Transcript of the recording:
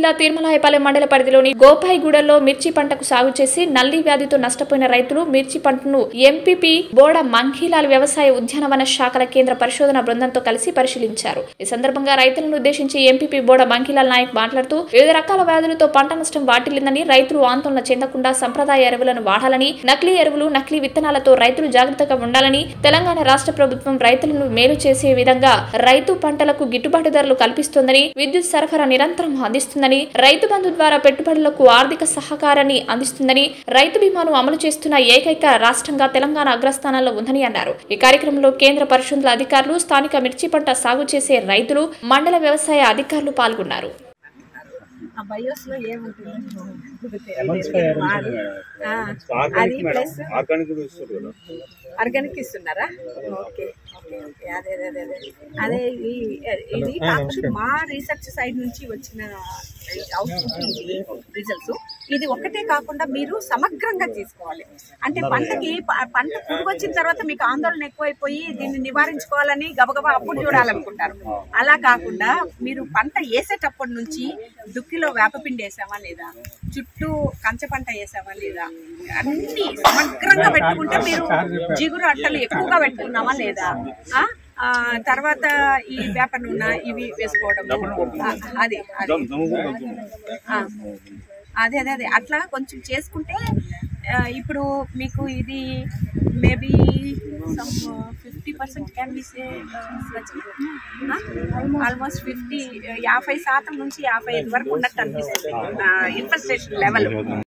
జిల్లా తిరుమలాయపాలెం మండల పరిధిలోని గోపాయిగూడలో మిర్చి పంటకు సాగు చేసి నల్లి వ్యాధితో నష్టపోయిన రైతులు మిర్చి పంటను ఎంపీపీ బోడ మంఖీలాల్ వ్యవసాయ ఉద్యానవన శాఖల కేంద్ర పరిశోధన బృందంతో కలిసి పరిశీలించారు. ఈ సందర్భంగా రైతులను ఉద్దేశించి ఎంపీపీ బోడ మంఖీలాల్ నాయక్ మాట్లాడుతూ వివిధ రకాల వ్యాధులతో పంట నష్టం వాటిల్లిందని, రైతులు ఆందోళన చెందకుండా సంప్రదాయ ఎరువులను వాడాలని, నకిలీ ఎరువులు, నకిలీ విత్తనాలతో రైతులు జాగ్రత్తగా ఉండాలని, తెలంగాణ రాష్ట్ర ప్రభుత్వం రైతులను మేలు చేసే విధంగా రైతు పంటలకు గిట్టుబాటు ధరలు కల్పిస్తోందని, విద్యుత్ సరఫరా నిరంతరం అందిస్తుందని, రైతు బంధు ద్వారా పెట్టుబడులకు ఆర్థిక సహకారాన్ని అందిస్తుందని, రైతు బీమాను అమలు చేస్తున్న ఏకైక రాష్ట్రంగా తెలంగాణ అగ్రస్థానంలో ఉందని అన్నారు. ఈ కార్యక్రమంలో కేంద్ర పరిశోధనల అధికారులు, స్థానిక మిర్చి పంట సాగు చేసే రైతులు, మండల వ్యవసాయ అధికారులు పాల్గొన్నారు. ఆర్గానిక్ ఇస్తున్నారా? ఓకే ఓకే ఓకే అదే అదే అదే అదే ఇది కాకపోతే మా రీసెర్చ్ సైడ్ నుంచి వచ్చిన రిజల్ట్స్. ఇది ఒక్కటే కాకుండా మీరు సమగ్రంగా తీసుకోవాలి. అంటే పంట పురుగు వచ్చిన తర్వాత మీకు ఆందోళన ఎక్కువైపోయి దీన్ని నివారించుకోవాలని గబగబా అప్పుడు చూడాలనుకుంటారు. అలా కాకుండా మీరు పంట వేసేటప్పటి నుంచి దుక్కిలో వేపపిండి వేసామా లేదా, చుట్టూ కంచె పంట వేసామా లేదా, అన్ని సమగ్రంగా పెట్టుకుంటే మీరు జిగురు అట్టలు ఎక్కువగా పెట్టుకున్నామా లేదా, తర్వాత ఈ వేప నూనె ఇవి వేసుకోవడం, అదే అదే అదే అదే అట్లా కొంచెం చేసుకుంటే ఇప్పుడు మీకు ఇది maybe some 50% can be say almost 50% నుంచి 55% వరకు ఉన్నట్టు అనిపిస్తుంది ఇన్ఫెస్టేషన్ లెవెల్.